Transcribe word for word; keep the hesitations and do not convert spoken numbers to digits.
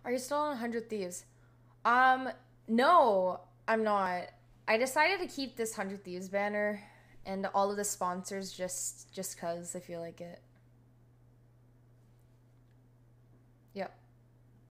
Are you still on one hundred Thieves? Um, no, I'm not. I decided to keep this one hundred Thieves banner and all of the sponsors just just cuz I feel like it. Yep.